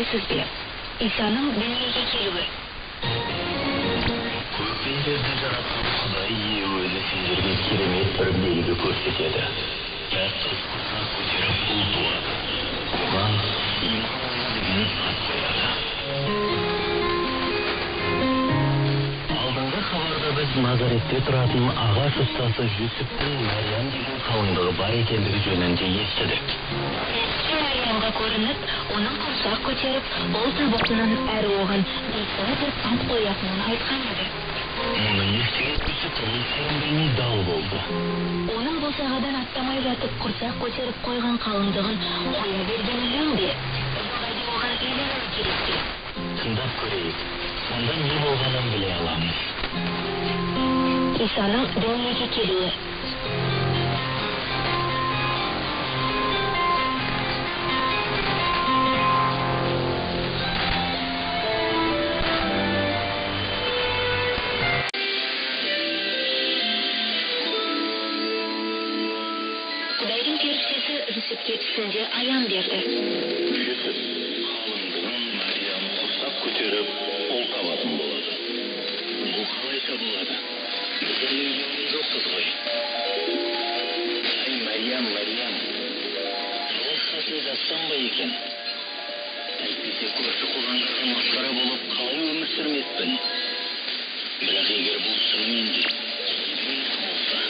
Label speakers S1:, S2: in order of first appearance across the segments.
S1: Білесізбе, Исаның дүниеге келуі.
S2: Көктен жерді жаратқан Құдай өзі сендерге керемет бір белгі көрсетеді. Қыз құрсақ көтеріп ұл туады. Оған Иммануил деген ат қояды. Алдыңғы хабарда біз Назаретте тұратын ағаш ұстасы Жүсіптің Мәриям деген қалыңдығы бар екендігі жөнінде естідік.
S1: Мәриямға көрініп, оның құрсақ көтеріп, ұл табатынын әрі оған Иса деп ат қоятынын айтқан еді.
S2: Мұны естіген Жүсіп несін білмей дал болды.
S1: Оның босағадан аттамай жатып құрсақ көтеріп қойған қалыңдығын қоя бергенінен бе, әлде оған үйлену керек пе?
S2: Тыңдап көрейік, сонда не болғанын біле аламыз.
S1: Исаның дүниеге келуі. Құдайдың періштесі Жүсіпке түсінде аян берді.
S2: Жүсіп, қалыңдығын Мәриям құрсақ көтеріп, ұл табатын болады. Бұл қалайша болады? Біз әлі үйленген жоқпыз ғой. Ай, Мәриям, қалайша сөз астан ба екен? Әйтпесе көрші қоғандарға масқара болып қалай өмір сүрмекпін? Бірақ егер бұл шынымен де болса,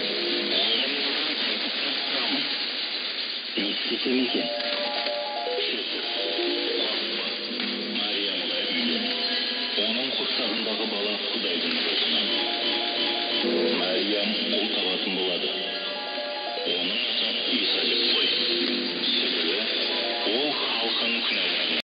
S2: не істесем екен? Мариямға үйлен. Оның құрсағындағы бала Құдайдың руынан. Мариям ұл табатын болады. Оның атын Иса деп қой. Себебі ол халқын күнәларынан